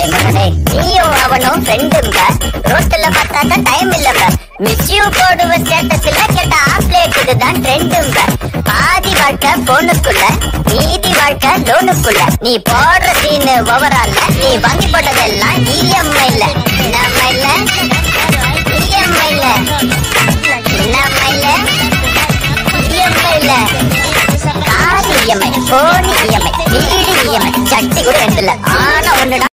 நீயும் அவனும் ஃப்ரெண்டுங்க, ரோட்ல பார்த்தா டைம் இல்லங்க. மிஸ் யூ போடுவ ஸ்டேட்டஸ்ல கேட்ட ஆப்லேட் இதுதான் ட்ரெண்டுங்க. பாதி வாழ்க்கை போனுக்குள்ள, மீதி வாழ்க்கை லோனுக்குள்ள. நீ போடுற சீனு ஓவரால்ல, நீ வாங்கி போட்டதெல்லாம் இஎம்ஐல. நம்மைல இஎம்ஐல, நம்மைல இஎம்ஐல. கார் இஎம்ஐ, போன் இஎம்ஐ, வீடு இஎம்ஐ, சட்டி கூட ரெண்டு இல்ல. ஆனா ஒண்ணுடா